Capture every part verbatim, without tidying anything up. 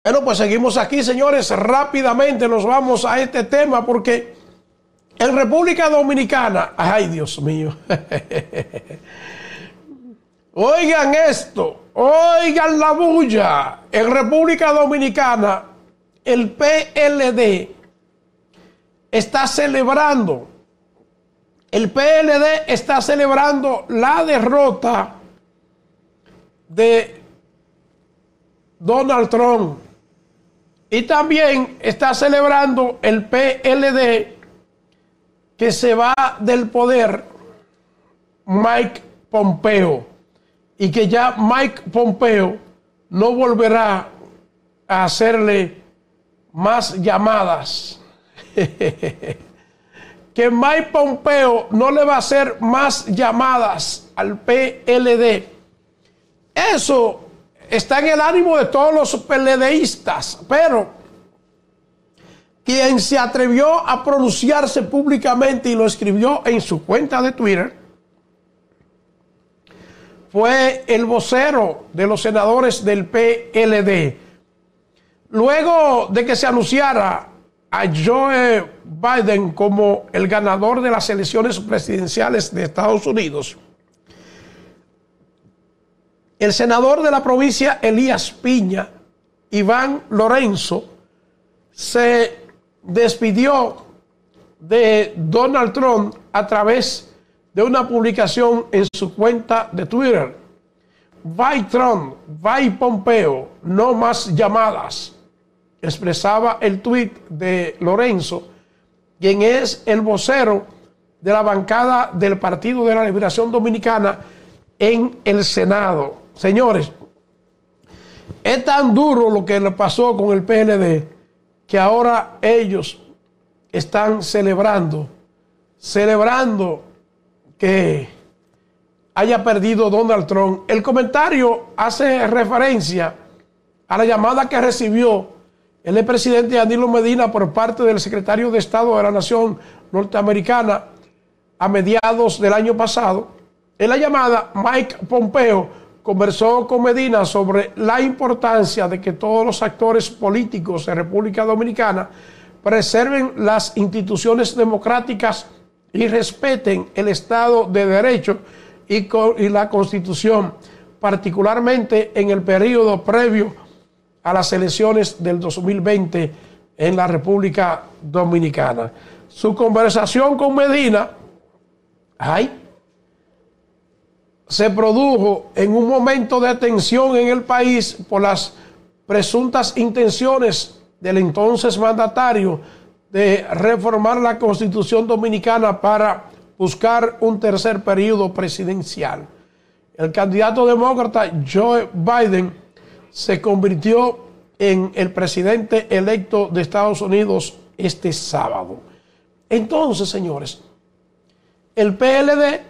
Bueno, pues seguimos aquí, señores. Rápidamente nos vamos a este tema porque en República Dominicana, ay Dios mío, oigan esto, oigan la bulla. En República Dominicana, el P L D está celebrando, el P L D está celebrando la derrota de Donald Trump. Y también está celebrando el P L D que se va del poder Mike Pompeo y que ya Mike Pompeo no volverá a hacerle más llamadas. Que Mike Pompeo no le va a hacer más llamadas al P L D. Eso está en el ánimo de todos los PLDistas, pero quien se atrevió a pronunciarse públicamente y lo escribió en su cuenta de Twitter fue el vocero de los senadores del P L D. Luego de que se anunciara a Joe Biden como el ganador de las elecciones presidenciales de Estados Unidos, el senador de la provincia Elías Piña, Iván Lorenzo, se despidió de Donald Trump a través de una publicación en su cuenta de Twitter. Bye Trump, bye Pompeo, no más llamadas, expresaba el tuit de Lorenzo, quien es el vocero de la bancada del Partido de la Liberación Dominicana en el Senado. Señores, es tan duro lo que le pasó con el P L D que ahora ellos están celebrando, celebrando que haya perdido Donald Trump. El comentario hace referencia a la llamada que recibió el expresidente Danilo Medina por parte del secretario de Estado de la Nación Norteamericana a mediados del año pasado. En la llamada, Mike Pompeo conversó con Medina sobre la importancia de que todos los actores políticos de República Dominicana preserven las instituciones democráticas y respeten el Estado de Derecho y, y la Constitución, particularmente en el periodo previo a las elecciones del dos mil veinte en la República Dominicana. Su conversación con Medina, ay, se produjo en un momento de tensión en el país por las presuntas intenciones del entonces mandatario de reformar la Constitución Dominicana para buscar un tercer periodo presidencial. El candidato demócrata Joe Biden se convirtió en el presidente electo de Estados Unidos este sábado. Entonces, señores, el P L D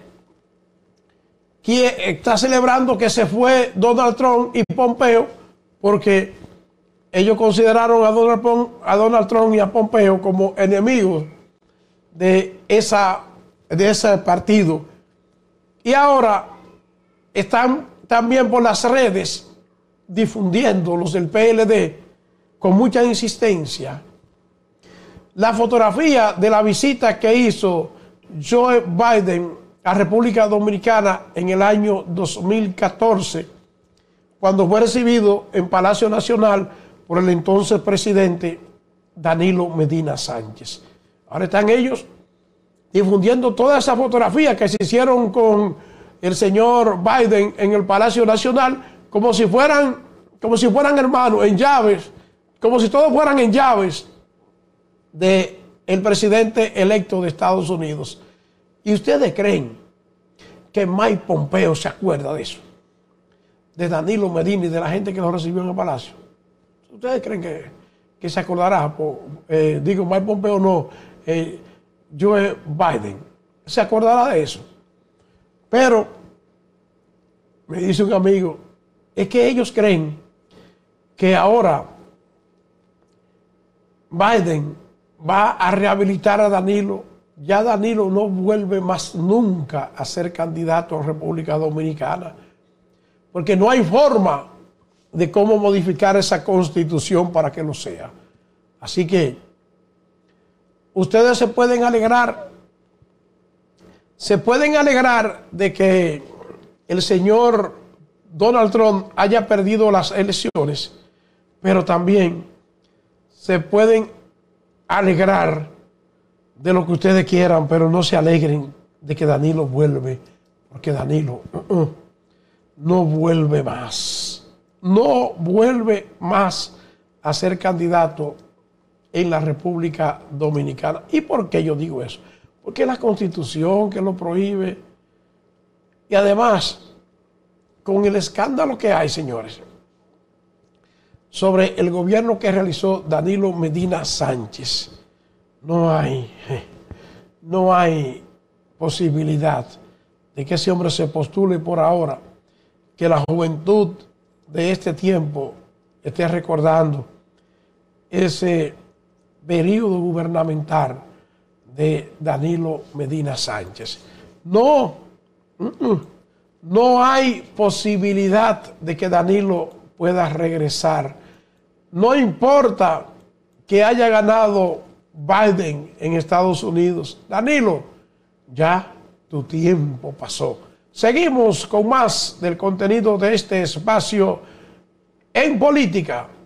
que está celebrando que se fue Donald Trump y Pompeo porque ellos consideraron a Donald Trump, a Donald Trump y a Pompeo como enemigos de, esa, de ese partido. Y ahora están también por las redes difundiendo los del P L D con mucha insistencia la fotografía de la visita que hizo Joe Biden a República Dominicana en el año dos mil catorce, cuando fue recibido en Palacio Nacional por el entonces presidente Danilo Medina Sánchez. Ahora están ellos difundiendo toda esa fotografía que se hicieron con el señor Biden en el Palacio Nacional, como si fueran, como si fueran hermanos, en llaves, como si todos fueran en llaves de el presidente electo de Estados Unidos. ¿Y ustedes creen que Mike Pompeo se acuerda de eso? De Danilo Medina y de la gente que lo recibió en el Palacio. ¿Ustedes creen que, que se acordará? Por, eh, digo, Mike Pompeo no, eh, Joe Biden. ¿Se acordará de eso? Pero, me dice un amigo, es que ellos creen que ahora Biden va a rehabilitar a Danilo. Ya Danilo no vuelve más nunca a ser candidato a República Dominicana, porque no hay forma de cómo modificar esa constitución para que lo sea. Así que ustedes se pueden alegrar, se pueden alegrar de que el señor Donald Trump haya perdido las elecciones, pero también se pueden alegrar de lo que ustedes quieran, pero no se alegren de que Danilo vuelve, porque Danilo uh, uh, no vuelve más, no vuelve más a ser candidato en la República Dominicana. ¿Y por qué yo digo eso? Porque la Constitución que lo prohíbe, y además, con el escándalo que hay, señores, sobre el gobierno que realizó Danilo Medina Sánchez, no hay, no hay posibilidad de que ese hombre se postule por ahora, que la juventud de este tiempo esté recordando ese periodo gubernamental de Danilo Medina Sánchez. No, no hay posibilidad de que Danilo pueda regresar. No importa que haya ganado Biden en Estados Unidos. Danilo, ya tu tiempo pasó. Seguimos con más del contenido de este espacio en política.